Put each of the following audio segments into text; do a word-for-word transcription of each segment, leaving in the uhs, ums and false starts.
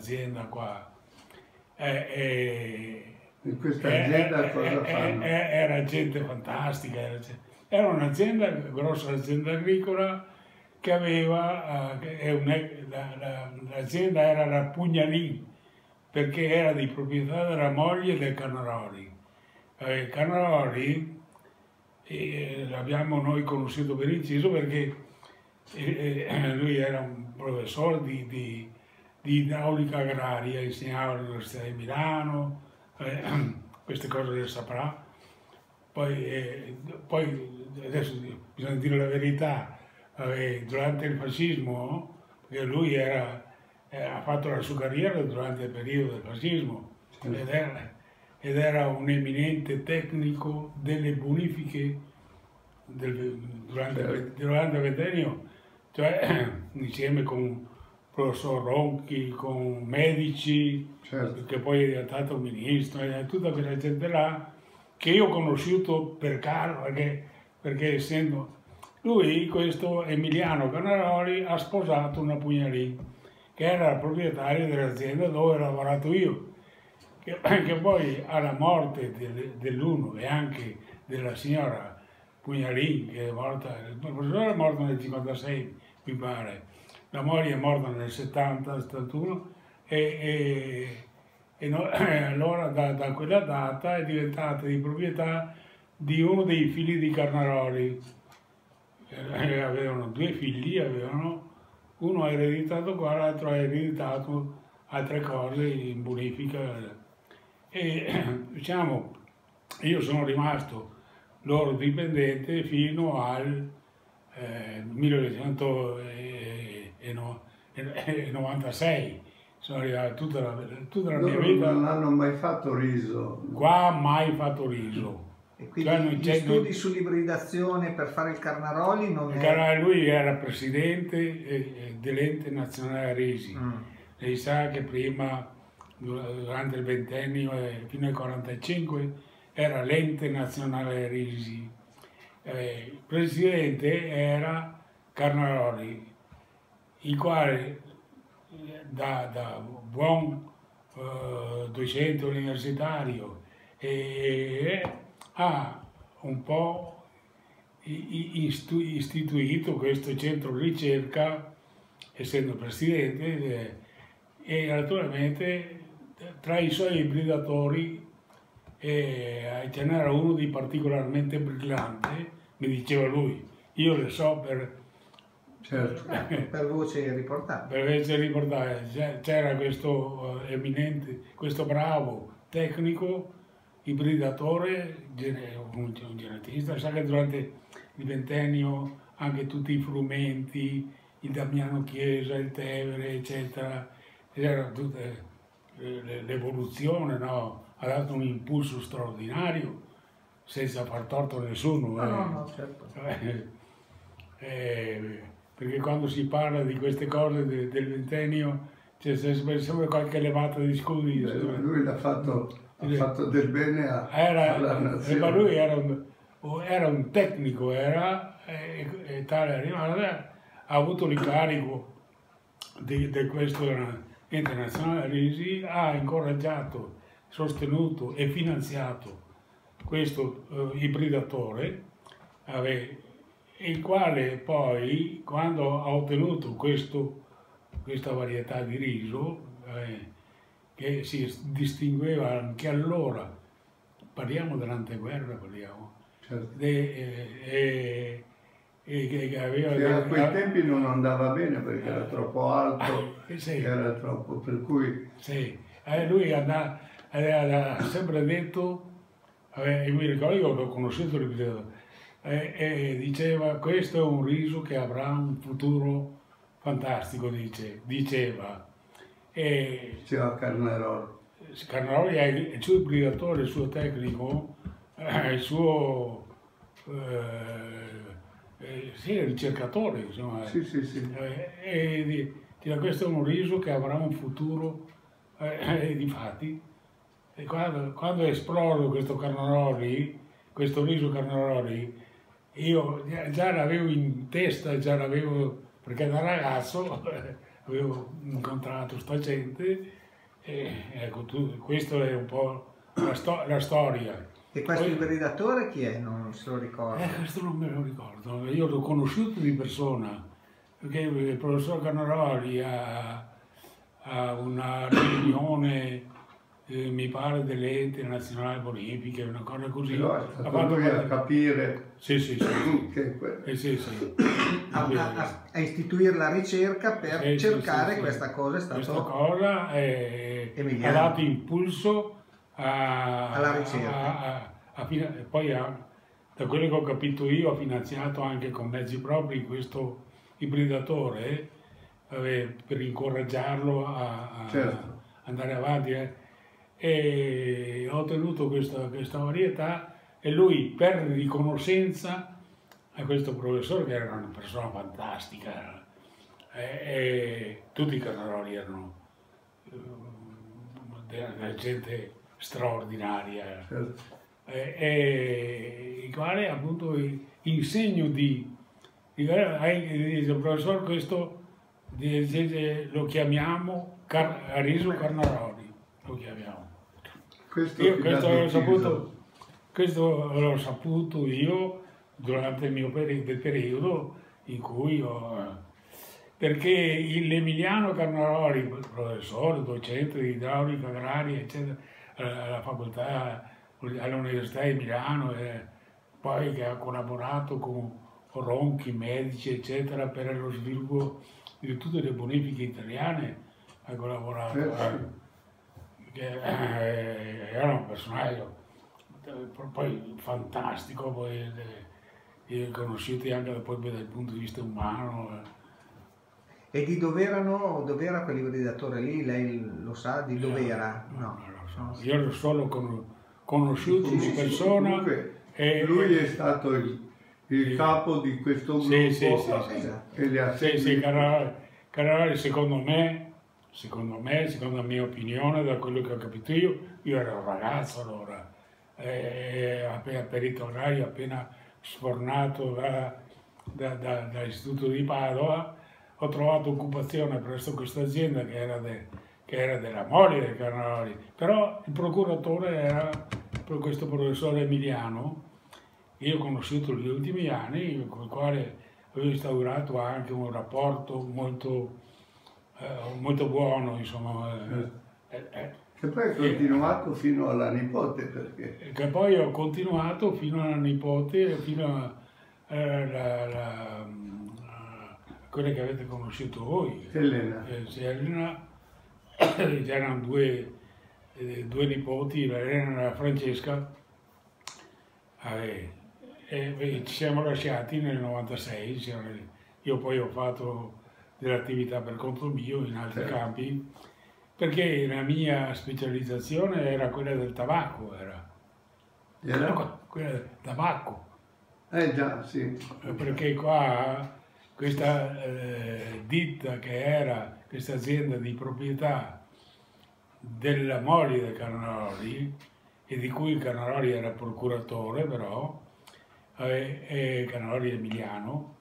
azienda qua. Eh, eh, In questa azienda eh, cosa eh, fanno? eh, era gente fantastica, era, era un'azienda, grossa azienda agricola che aveva, eh, che è un- la- la- l'azienda era la Pugnalì, perché era di proprietà della moglie del Carnaroli. Eh, Carnaroli eh, l'abbiamo noi conosciuto per inciso perché eh, eh, lui era un professore di, di, di idraulica agraria, insegnava all'Università di Milano, eh, queste cose le saprà. Poi, eh, poi adesso bisogna dire la verità, eh, durante il fascismo, perché lui era, eh, ha fatto la sua carriera durante il periodo del fascismo ed era, ed era un eminente tecnico delle bonifiche del, durante, il, durante il ventennio, cioè insieme con il professor Ronchi, con medici, Certo. che poi è diventato ministro, e tutta quella gente là che io ho conosciuto per caso, perché, perché essendo lui, questo Emiliano Carnaroli, ha sposato una Pugnalì, che era la proprietaria dell'azienda dove ho lavorato io, che, che poi alla morte del, dell'uno e anche della signora Pugnalì, che è morta, il professore è morto nel cinquantasei, mi pare, la moglie è morta nel settanta, settantuno, e, e, e no, allora da, da quella data è diventata di proprietà di uno dei figli di Carnaroli. Eh, avevano due figli, avevano, uno ha ereditato qua, l'altro ha ereditato altre cose in bonifica. E diciamo, io sono rimasto loro dipendente fino al eh, millenovecentonovantasei. Sono arrivato tutta la, tutta la mia Loro vita. non hanno mai fatto riso. Qua mai fatto riso. E quindi Cioè, non gli c'è- studi non- sull'ibridazione per fare il Carnaroli non è... Perché lui era presidente eh, eh, dell'ente nazionale Risi. Mm. Lei sa che prima, durante il ventennio e fino al quarantacinque, era l'ente nazionale Risi. Eh, il presidente era Carnaroli, il quale da, da buon eh, docente universitario e, ha un po' i- istu- istituito questo centro ricerca, essendo presidente, eh, e naturalmente tra i suoi ibridatori eh, ce n'era uno di particolarmente brillante, mi diceva lui, io le so per, Certo. per voce riportata. per essere riportate, C'è- c'era questo eh, eminente, questo bravo tecnico, ibridatore, gene- un, un genetista, sa che durante il ventennio anche tutti i frumenti, il Damiano Chiesa, il Tevere, eccetera, era tutta eh, l'evoluzione, no? Ha dato un impulso straordinario, senza far torto a nessuno. No, eh. no, no, certo. Eh, eh, perché quando si parla di queste cose de- del ventennio c'è sempre, sempre qualche levata di scudi. Beh, insomma. lui l'ha fatto, ha fatto del bene a, Era, alla eh, ma nazione. lui era un, era un tecnico, era, e, e tale animale, ha avuto l'incarico di, di questo ente nazionale Risi, ha incoraggiato, sostenuto e finanziato questo eh, ibridatore, ave- il quale poi, quando ha ottenuto questo, questa varietà di riso, eh, che si distingueva anche allora, parliamo dell'anteguerra, parliamo, Certo. de- eh, eh, e che che aveva... Che a quei ah, tempi non andava bene perché era troppo alto, eh, sì. era troppo, per cui Sì, eh, lui andava, ha sempre detto, eh, io mi ricordo, io l'ho conosciuto, ripeto, eh, eh, diceva questo è un riso che avrà un futuro fantastico, dice, diceva. E diceva Carnaroli. Carnaroli è il, il suo ibridatore, il suo tecnico, eh, il suo eh, eh, sì, ricercatore, insomma. Sì, sì, sì. Eh, e di- diceva, questo è un riso che avrà un futuro, eh, e difatti, e quando, quando esploso questo Carnaroli, questo riso Carnaroli, io già già l'avevo in testa, già l'avevo, perché da ragazzo avevo incontrato sta gente e ecco, tu, questo è un po' la, sto la storia. E questo Poi, ibridatore chi è? Non se lo ricordo. Eh, questo non me lo ricordo, io l'ho conosciuto di persona, perché il professor Canaroli a, a una riunione, eh, mi pare, delle enti nazionali olimpiche, una cosa così. Però è ha stato fatto lui a parte- capire Sì, sì, sì. che que- Eh, sì, sì. A, a- a istituire la ricerca per Sì, sì, cercare sì, sì. questa cosa è stato... Questa cosa eh, ha Emiliano. dato impulso a, Alla ricerca. a- a- a fina- e poi ha- da quello che ho capito io ha finanziato anche con mezzi propri questo ibridatore eh, per incoraggiarlo a, a Certo. andare avanti. eh. E ho ottenuto questa, questa varietà e lui per riconoscenza a questo professore, che era una persona fantastica, e, e tutti i Canaroli erano eh, della gente straordinaria, certo. e, e il quale appunto in segno di, di dice, professore, questo dice, lo chiamiamo Car Ariso Carnaroli, lo chiamiamo. Questo Io ti questo dà l'ho deciso. saputo, questo l'ho saputo io durante il mio peri del periodo in cui ho... Perché l'Emiliano Carnaroli, professore, docente di idraulica agraria, eccetera, alla facoltà, all'Università di Milano, e poi che ha collaborato con Ronchi, medici, eccetera, per lo sviluppo di tutte le bonifiche italiane, ha collaborato. Certo. Che, eh, era un personaggio poi fantastico, poi eh, io ho conosciuti anche poi dal punto di vista umano. eh. E di dove erano, dove era quell'ibridatore lì? Lei lo sa di dove era? No, No. non lo so. Io l'ho solo con- conosciuto di persona. Comunque, e, lui è stato il, il capo di questo gruppo Sì, sì, sì, sì. Esatto. e li ha Sì, sì, seguiti. Carnaroli, Carnaroli, secondo me, secondo me, secondo la mia opinione, da quello che ho capito io, io ero un ragazzo allora, eh, appena perito agrario, appena sfornato da, da, da, dall'istituto di Padova, ho trovato occupazione presso questa azienda che era, de, che era della moglie del Carnaroli, però il procuratore era questo professore Emiliano, io ho conosciuto negli ultimi anni, con il quale avevo instaurato anche un rapporto molto, eh, molto buono, insomma. eh, eh, eh, Che poi è continuato fino alla nipote, perché che poi ho continuato fino alla nipote, fino a eh, la, la, a quelle che avete conosciuto voi. Elena. Eh, sì, Elena, c'erano due, eh, due nipoti, la Elena e la Francesca, eh, e, e ci siamo lasciati nel novantasei, siamo- io poi ho fatto delle attività per conto mio in altri Certo. campi, perché la mia specializzazione era quella del tabacco, era Era? quella del tabacco. Eh già, sì. Perché qua questa eh, ditta che era questa azienda di proprietà della moglie del Carnaroli e di cui il Carnaroli era procuratore però, eh, e Carnaroli Emiliano,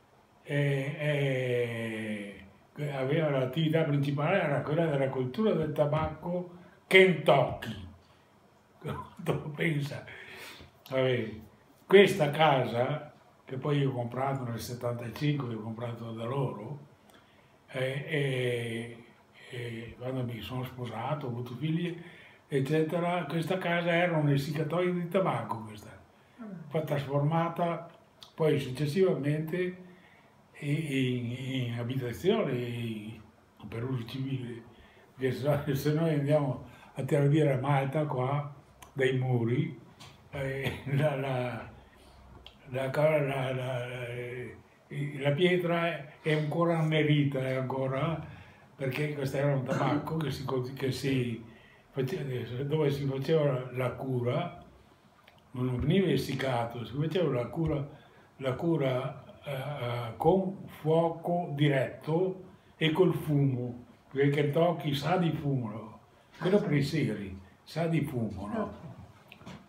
e, e aveva l'attività principale era quella della coltura del tabacco Kentucky. Dove pensa? Vabbè, questa casa, che poi io ho comprato nel settantacinque, ho comprato da loro, e, e, e quando mi sono sposato, ho avuto figli, eccetera, questa casa era un essiccatoio di tabacco, questa, poi trasformata poi successivamente in, in abitazione, in, per uso civile, perché se, se noi andiamo a terra a Malta qua, dai muri, eh, la, la, la, la, la, la pietra è ancora annerita, è ancora, perché questo era un tabacco che si, che si faceva, dove si faceva la cura, non veniva essiccato, si faceva la cura, la cura eh, con fuoco diretto e col fumo, perché il Kentucky sa di fumo, no? Quello per i seri, sa di fumo, no?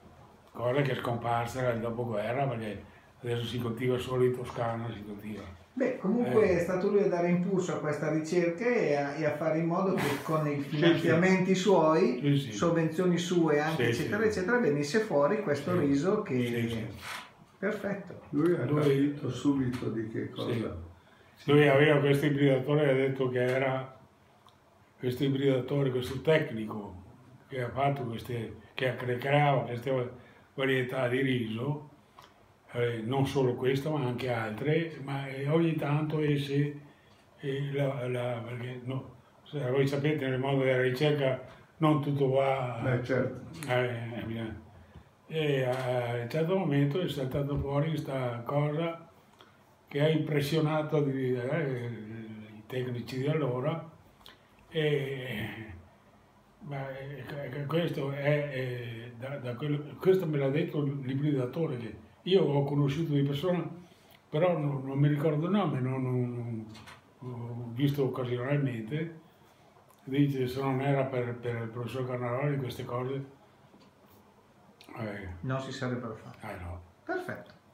Cosa che è scomparsa nel dopoguerra, perché adesso si coltiva solo in Toscana, si coltiva. Beh, comunque Eh. è stato lui a dare impulso a questa ricerca e a, e a fare in modo che con i finanziamenti suoi, Sì, sì. sovvenzioni sue anche, Sì, eccetera, sì. eccetera, venisse fuori questo Sì. riso che... Sì, sì. Perfetto. Lui ha Lui- capito subito di che cosa. Sì. Lui aveva questo ibridatore e ha detto che era questo ibridatore, questo tecnico che ha fatto queste, che creava queste varietà di riso, eh, non solo questa ma anche altre, ma eh, ogni tanto esce, eh, la, la, perché no, se voi sapete nel mondo della ricerca non tutto va... Beh, certo. eh, eh, e a un certo momento è saltata fuori questa cosa che ha impressionato di- eh, i tecnici di allora, e, ma eh, questo, è, è da, da quello, questo me l'ha detto l'ibridatore, che io ho conosciuto di persona, però non, non mi ricordo il nome, non, non- ho visto occasionalmente, dice se non era per, per il professor Carnaroli queste cose, eh, Non si sarebbero fatti. eh no. Perfetto.